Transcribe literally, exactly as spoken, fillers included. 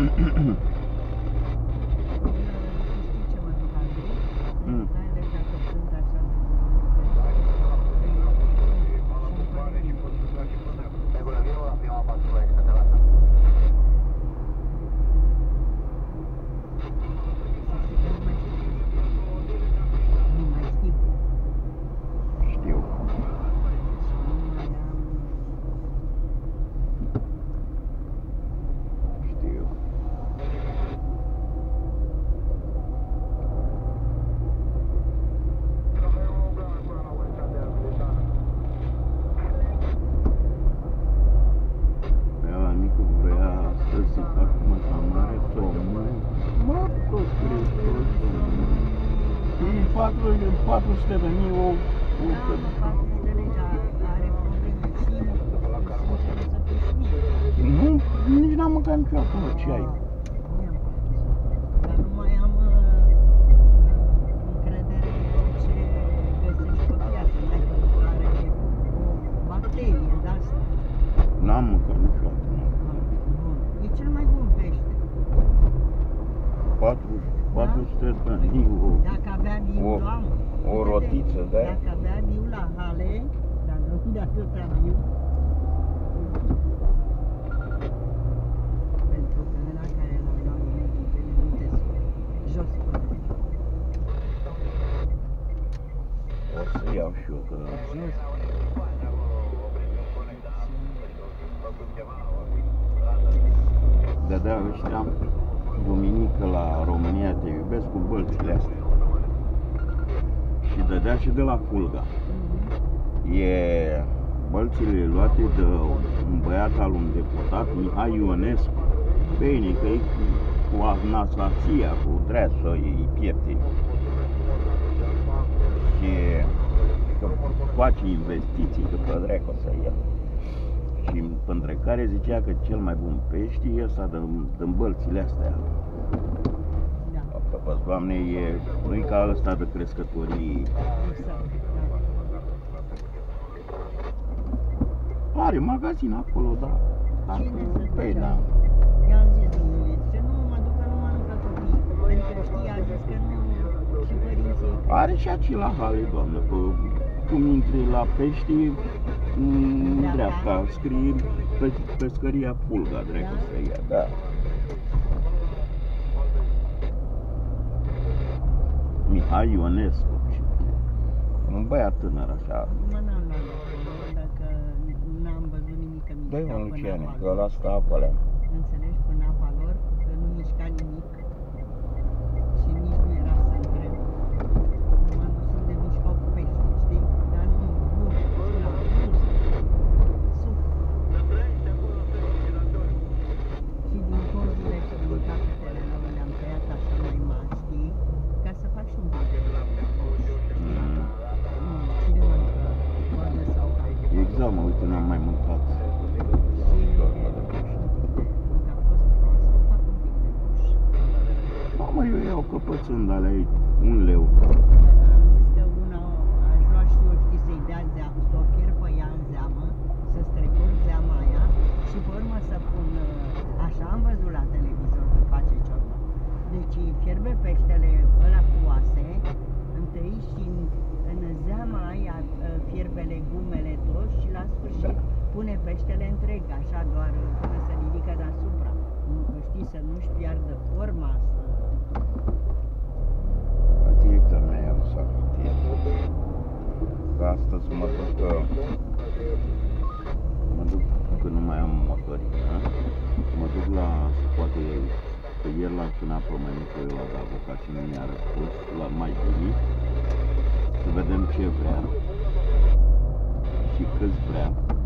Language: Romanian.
patru sute de mii o... Da, patru sute de lei, dar are probleme și, sincer, să fiu șmie. Nu, nici n-am mâncat niciodată, mă, ce ai? Dar nu mai am încredere în ce găsești pe piață. N-ai văzut că are o bacterie de-asta. N-am mâncat niciodată. Bun. E cel mai bun pește. patru sute de mii o... Dacă avea viula, o rotiță, da? Dacă avea viula hale, dar nu de atâta viu. Pentru că ăla care l-a luat medicele, uite-ți, jos până. O să iau și eu, că... Jos. Dădea ăștia duminică la România Te Iubesc cu bălțile astea. Și dădea și de la Fulga. E bălțile luate de un băiat al un deputat, Mihai Ionescu. Bine, că e cu anastasia, cu dreasă, e pieptini. Și că face investiții, că pe dreacă să ia. Și între care zicea că cel mai bun pește e ăsta din bălțile astea. Da. Apă, Doamne, e, nu-i ca ăsta de crescătorii. Exact. Are magazin acolo, da. Cine se Păi, ducea? da. I-am zis lui, zice, nu mă duc că nu mănâncă copii. Pentru că știi, a zis că nu, și părinții... Are și aici la hale, doamnă, că cum intri la pești, în dreapta, scrie pe pescăria Fulga, dreapta să ia, da. Mihai Ionescu, un băiat tânăr așa. Acum n-am luat de acolo, dacă n-am văzut nimic că Dă-i mișca mă, până Luciane, apa că lor. ăla stă apa alea. Înțelegi, până apa lor, că nu mișca nimic. Și nici nu era să întreb. Mă dus unde mișcau pești, știi? Dar nu, nu, la rus, suc. Și din corzile și din capetele lor le-am tăiat așa mai mari, știi? Ca să fac și un pic de Mm. Mm, cine mănâncă coadă sau capete? Exact, mă, uite, n-am mai mâncat. Și dacă a fost proastă, fac un pic de duș. Mamă, eu iau căpățând alea aici, un leu. Am zis că una aș lua și eu, știi, să-i dea zeamă, să o fier pe ea în zeamă, să strecur zeama aia și pe urmă să pun, așa am văzut la televizor că face ciorbă. Deci fierbe peștele ăla cu oase, întâi și în, în zeama aia fierbe legumele tot și la sfârșit da. Pune peștele întreg, așa doar până se ridică deasupra. Știi, să nu-și piardă forma, să... Adică mea iau să că astăzi mă duc, mă duc, că nu mai am motorină, mă duc la, poate, că ieri l-am sunat pe mămică la avocat și nu mi-a răspuns, la mai bine, să vedem ce vrea și câți vrea.